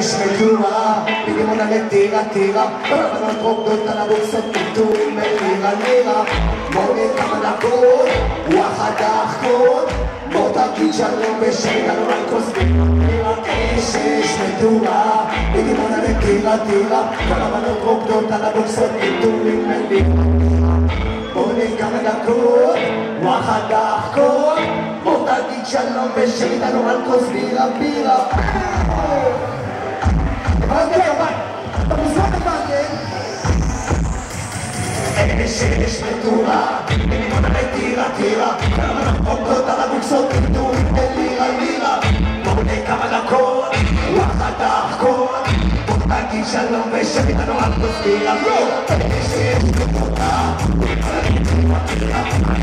שיש מדורה, מדימונה לטירה טירה, בנות רוקדות על הבוקסות פתורים מלירה לירה. בוא כמה דקות, וואחד האחקות, בוא תגיד שלום ושאיתנו על כוס בירה. שיש מדורה, מדימונה לטירה טירה, בנות רוקדות על הבוקסות פתורים מלירה. בוא כמה דקות, וואחד האחקות, בוא תגיד שלום ושאיתנו על כוס בירה בירה. אתה מוזמן לבנגן שיש מדורה, מדימונה לטירה טירה, עומדות על הבוקסות פתורים בלירה לירה. בואו כמה דקות, וואחד האחקות, בואו תגיד שלום ושאיתנו על כוס בירה בירה. שיש מדורה, מדימונה לטירה טירה,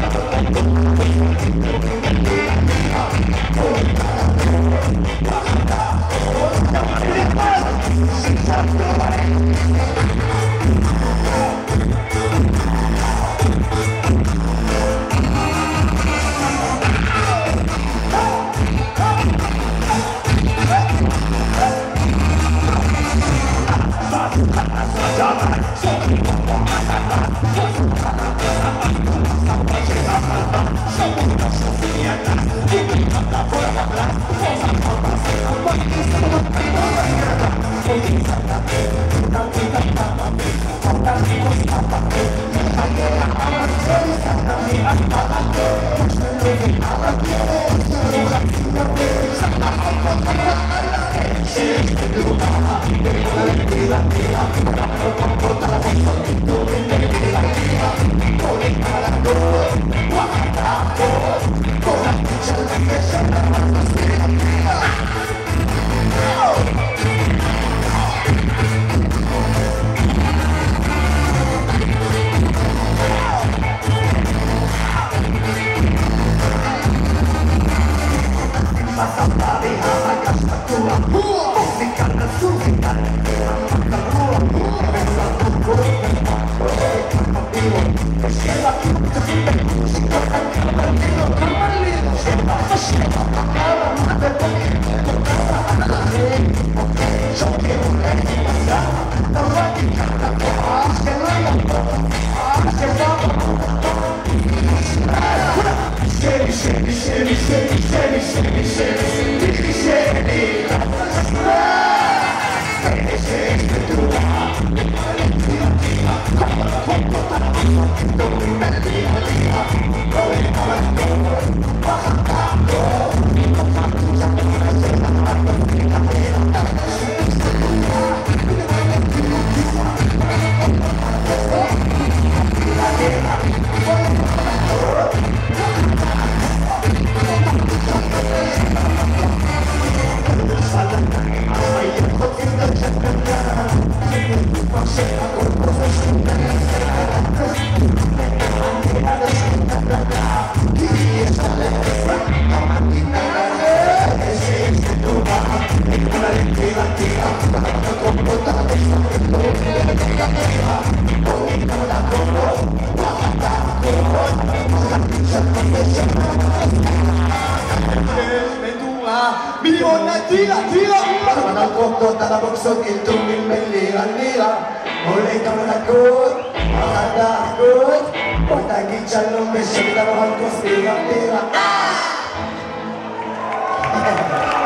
בנות רוקדות על הבוקסות פתורים בלירה לירה. עולה כמה דקות, וואחד האחקות, בוא תגיד שלום ושאיתנו על כוס בירה בירה.